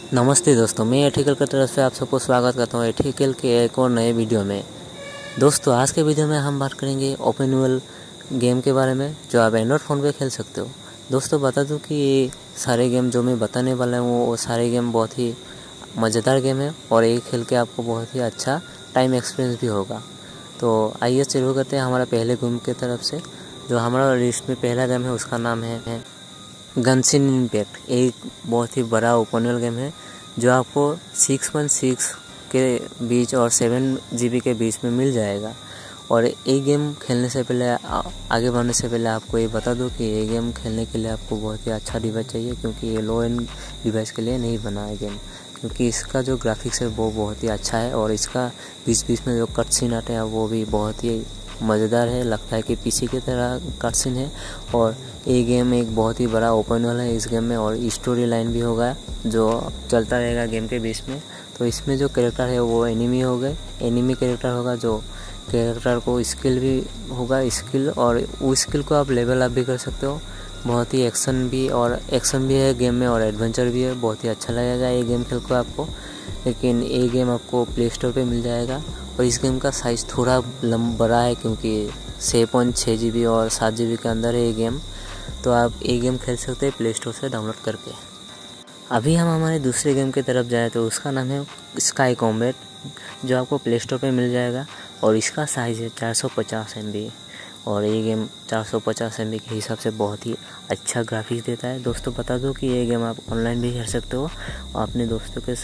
नमस्ते दोस्तों, मैं एथिकल की तरफ से आप सबको स्वागत करता हूँ एथिकल के एक और नए वीडियो में। दोस्तों, आज के वीडियो में हम बात करेंगे ओपन वर्ल्ड गेम के बारे में जो आप एंड्रॉयड फ़ोन पे खेल सकते हो। दोस्तों, बता दूं कि ये सारे गेम जो मैं बताने वाला हूँ वो सारे गेम बहुत ही मज़ेदार गेम है और ये खेल के आपको बहुत ही अच्छा टाइम एक्सपीरियंस भी होगा। तो आइए शुरू करते हैं हमारा पहले गेम की तरफ से। जो हमारा लिस्ट में पहला गेम है उसका नाम है गनशिन इम्पैक्ट। एक बहुत ही बड़ा ओपन वर्ल्ड गेम है जो आपको 6.6 के बीच और 7 GB के बीच में मिल जाएगा। और ये गेम खेलने से पहले आगे बढ़ने से पहले आपको ये बता दूं कि ये गेम खेलने के लिए आपको बहुत ही अच्छा डिवाइस चाहिए, क्योंकि ये लो एंड डिवाइस के लिए नहीं बना है गेम, क्योंकि इसका जो ग्राफिक्स है वो बहुत ही अच्छा है और इसका बीच बीच में जो कट सीन आते हैं वो भी बहुत ही मज़ेदार है। लगता है कि पीसी की तरह कट सीन है। और ये गेम एक बहुत ही बड़ा ओपन वर्ल्ड है इस गेम में, और स्टोरी लाइन भी होगा जो चलता रहेगा गेम के बीच में। तो इसमें जो कैरेक्टर है वो एनिमी हो गए, एनिमी कैरेक्टर होगा, जो कैरेक्टर को स्किल भी होगा स्किल, और उस स्किल को आप लेवल अप भी कर सकते हो। बहुत ही एक्शन भी है गेम में और एडवेंचर भी है। बहुत ही अच्छा लगेगा ये गेम खेल को आपको। लेकिन ये गेम आपको प्ले स्टोर पर मिल जाएगा और इस गेम का साइज़ थोड़ा बड़ा है, क्योंकि 6.6 GB और 7 GB के अंदर है ये गेम। तो आप ये गेम खेल सकते हैं प्ले स्टोर से डाउनलोड करके। अभी हम हमारे दूसरे गेम की तरफ जाए तो उसका नाम है स्काई कॉम्बैट, जो आपको प्ले स्टोर पे मिल जाएगा और इसका साइज़ है 450 MB। और ये गेम 450 MB के हिसाब से बहुत ही अच्छा ग्राफिक्स देता है। दोस्तों, बता दो कि ये गेम आप ऑनलाइन भी खेल सकते हो और अपने दोस्तों के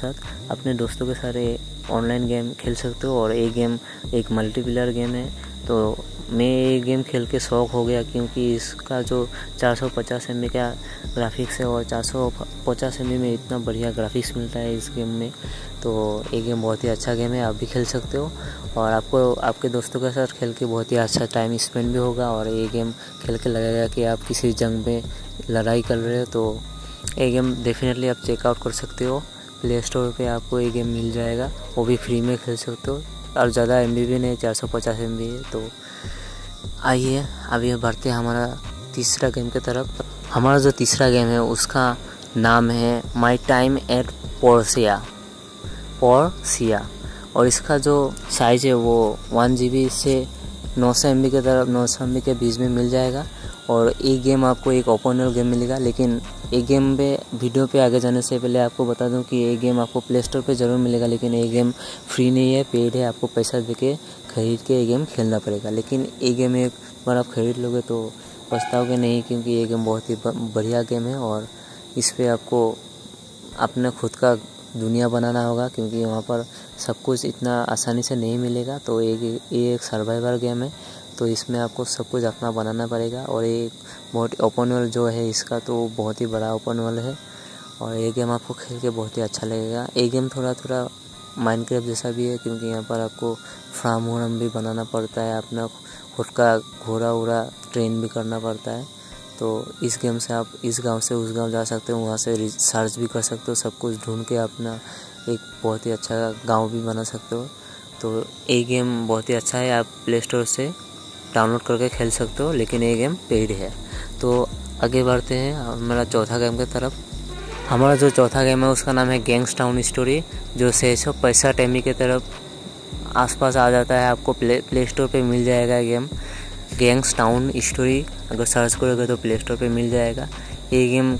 साथ ऑनलाइन गेम खेल सकते हो। और ये गेम एक मल्टीप्लेयर गेम है। तो मैं ये गेम खेल के शौक हो गया, क्योंकि इसका जो 450 MB का ग्राफिक्स है और 450 MB में इतना बढ़िया ग्राफिक्स मिलता है इस गेम में। तो ये गेम बहुत ही अच्छा गेम है, आप भी खेल सकते हो और आपको आपके दोस्तों के साथ खेल के बहुत ही अच्छा टाइम स्पेंड भी होगा। और ये गेम खेल के लगेगा कि आप किसी जंग में लड़ाई कर रहे हो। तो ये गेम डेफिनेटली आप चेकआउट कर सकते हो। प्ले स्टोर पे आपको ये गेम मिल जाएगा, वो भी फ्री में खेल सकते हो और ज़्यादा MB भी नहीं, 450 MB है। तो आइए अभी बढ़ते हैं हमारा तीसरा गेम की तरफ। हमारा जो तीसरा गेम है उसका नाम है माई टाइम एट पोर्सिया। और इसका जो साइज़ है वो 1 GB से 900 MB के बीच में मिल जाएगा। और ये गेम आपको एक ओपन वर्ल्ड गेम मिलेगा। लेकिन ये गेम पे वीडियो पे आगे जाने से पहले आपको बता दूं कि ये गेम आपको प्ले स्टोर पे ज़रूर मिलेगा, लेकिन ये गेम फ्री नहीं है, पेड है। आपको पैसा दे के खरीद के ये गेम खेलना पड़ेगा। लेकिन ये गेम एक बार आप खरीद लोगे तो पछताओगे नहीं, क्योंकि ये गेम बहुत ही बढ़िया गेम है और इस पर आपको अपने खुद का दुनिया बनाना होगा, क्योंकि वहाँ पर सब कुछ इतना आसानी से नहीं मिलेगा। तो ये एक सर्वाइवल गेम है, तो इसमें आपको सब कुछ अपना बनाना पड़ेगा। और ये बहुत ओपन वर्ल्ड जो है इसका, तो बहुत ही बड़ा ओपन वर्ल्ड है और ये गेम आपको खेल के बहुत ही अच्छा लगेगा। ये गेम थोड़ा माइनक्राफ्ट जैसा भी है, क्योंकि यहाँ पर आपको फार्म भी बनाना पड़ता है, अपना खुद का घोड़ा वोड़ा ट्रेन भी करना पड़ता है। तो इस गेम से आप इस गांव से उस गांव जा सकते हो, वहाँ से रिसर्च भी कर सकते हो, सब कुछ ढूंढ के अपना एक बहुत ही अच्छा गांव भी बना सकते हो। तो ये गेम बहुत ही अच्छा है, आप प्ले स्टोर से डाउनलोड करके खेल सकते हो, लेकिन ये गेम पेड है। तो आगे बढ़ते हैं हमारा चौथा गेम की तरफ। हमारा जो चौथा गेम है उसका नाम है गैंग्स टाउन स्टोरी, जो 665 MB की तरफ आसपास आ जाता है। आपको प्ले स्टोर पे मिल जाएगा गेम गैंग्स टाउन स्टोरी। अगर सर्च करोगे तो प्ले स्टोर पे मिल जाएगा। ये गेम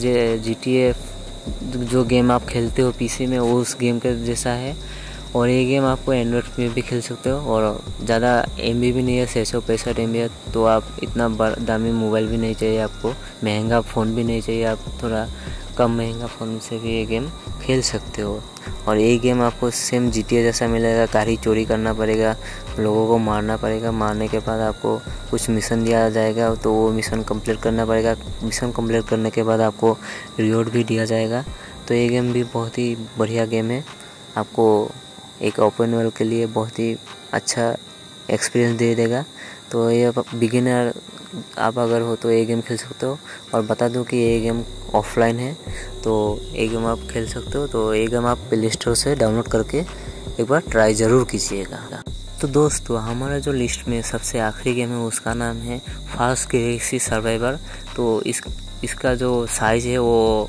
GTA जो गेम आप खेलते हो पीसी में, वो उस गेम के जैसा है। और ये गेम आपको एंड्रॉयड में भी खेल सकते हो और ज़्यादा MB भी नहीं है, 665 MB है। तो आप इतना दामी मोबाइल भी नहीं चाहिए आपको, महंगा फ़ोन भी नहीं चाहिए, आप थोड़ा कम महंगा फ़ोन से भी ये गेम खेल सकते हो। और ये गेम आपको सेम GTA जैसा मिलेगा। गाड़ी चोरी करना पड़ेगा, लोगों को मारना पड़ेगा, मारने के बाद आपको कुछ मिशन दिया जाएगा, तो वो मिशन कंप्लीट करना पड़ेगा। मिशन कंप्लीट करने के बाद आपको रिवॉर्ड भी दिया जाएगा। तो ये गेम भी बहुत ही बढ़िया गेम है, आपको एक ओपन वर्ल्ड के लिए बहुत ही अच्छा एक्सपीरियंस दे देगा। तो ये बिगिनर आप अगर हो तो ये गेम खेल सकते हो। और बता दूं कि ये गेम ऑफलाइन है, तो ये गेम आप खेल सकते हो। तो ये गेम आप प्ले स्टोर से डाउनलोड करके एक बार ट्राई ज़रूर कीजिएगा। तो दोस्तों, हमारा जो लिस्ट में सबसे आखिरी गेम है उसका नाम है फास्ट गैलेक्सी सर्वाइवर। तो इसका जो साइज़ है वो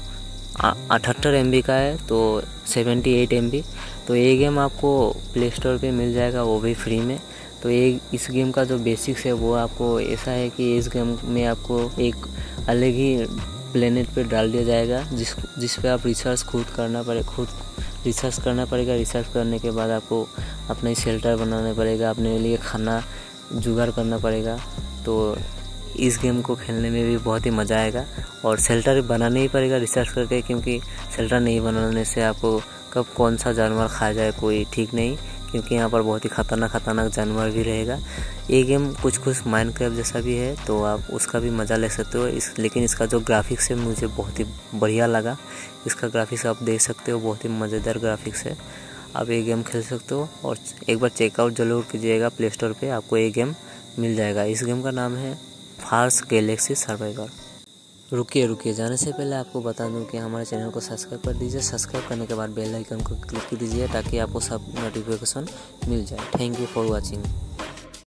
78 MB का है, तो 78 MB। तो ये गेम आपको प्ले स्टोर पे मिल जाएगा, वो भी फ्री में। तो ये इस गेम का जो बेसिक्स है वो आपको ऐसा है कि इस गेम में आपको एक अलग ही प्लेनेट पे डाल दिया जाएगा, जिस पे आप रिसर्च खुद रिसर्च करना पड़ेगा। रिसर्च करने के बाद आपको अपना ही शेल्टर बनाना पड़ेगा, अपने लिए खाना जुगाड़ करना पड़ेगा। तो इस गेम को खेलने में भी बहुत ही मज़ा आएगा, और शेल्टर बनाना ही पड़ेगा रिसर्च करके, क्योंकि शेल्टर नहीं बनाने से आपको कब कौन सा जानवर खा जाए कोई ठीक नहीं, क्योंकि यहाँ पर बहुत ही खतरनाक जानवर भी रहेगा। ये गेम कुछ माइनक्राफ्ट जैसा भी है, तो आप उसका भी मज़ा ले सकते हो। लेकिन इसका जो ग्राफिक्स है मुझे बहुत ही बढ़िया लगा। इसका ग्राफिक्स आप देख सकते हो, बहुत ही मज़ेदार ग्राफिक्स है। आप ये गेम खेल सकते हो और एक बार चेकआउट ज़रूर कीजिएगा प्ले स्टोर पर, आपको ये गेम मिल जाएगा। इस गेम का नाम है फार्स गैलेक्सी सर्वाइवर। रुकिए जाने से पहले आपको बता दूं कि हमारे चैनल को सब्सक्राइब कर दीजिए। सब्सक्राइब करने के बाद बेल आइकन को क्लिक कीजिए ताकि आपको सब नोटिफिकेशन मिल जाए। Thank you for watching.